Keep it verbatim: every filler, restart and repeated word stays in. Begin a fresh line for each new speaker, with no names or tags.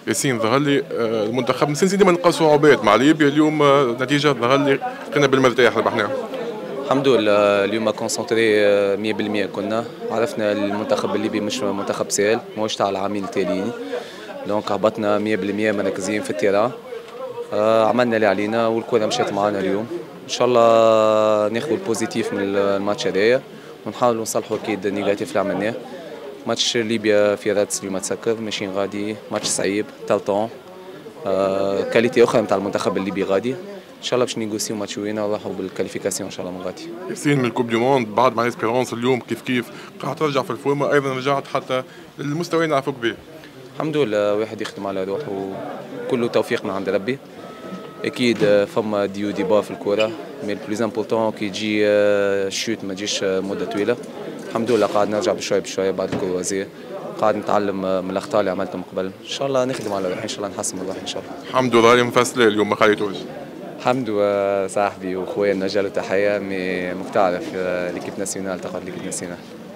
ياسين ظهر لي آه، المنتخب من سنين ديما نلقى صعوبات مع ليبيا. اليوم آه، نتيجة ظهر لي لقينا بالمرتاح ربحناها.
الحمد لله اليوم كونسونتري مية بالمية. كنا عرفنا المنتخب الليبي مش منتخب سهل، ماهوش تاع العامين التاليين. دونك هبطنا مية بالمية مركزين في التيران. آه، عملنا اللي علينا والكرة مشات معنا اليوم. ان شاء الله ناخذ البوزيتيف من الماتش هذايا ونحاولوا نصلحوا اكيد النيجاتيف اللي عملناه. ماتش ليبيا في رادس اليوم تسكر ماشيين غادي، ماتش صعيب تالطون. آه، كاليتي اخرى نتاع المنتخب الليبي غادي ان شاء الله باش نيغوسيو ماتش وينا ونروحوا بالكاليفيكاسيون ان شاء الله من غادي.
ياسين من الكوب دي موند بعد مع اسبيرونس اليوم كيف كيف قاعد ترجع في الفورمه، ايضا رجعت حتى للمستوى اللي نعرفوك به.
الحمد لله واحد يخدم على روحه وكله توفيق من عند ربي. اكيد فما ديو ديبا في الكره، مي البلوز امبورطون كي تجي شوت ما تجيش مده طويله. الحمد لله قاعد نرجع بشويه بشويه بعد الكروازيه، قاعد نتعلم من الاخطاء اللي عملتهم قبل. ان شاء الله نخدم على روحي، ان شاء الله نحسن من روحي ان شاء الله.
الحمد لله مفصله اليوم ما خليتوش.
حمدو صاحبي وخويا نجا له تحيه، مي مك تعرف ليكيب ناسيونال تقعد ليكيب ناسيونال.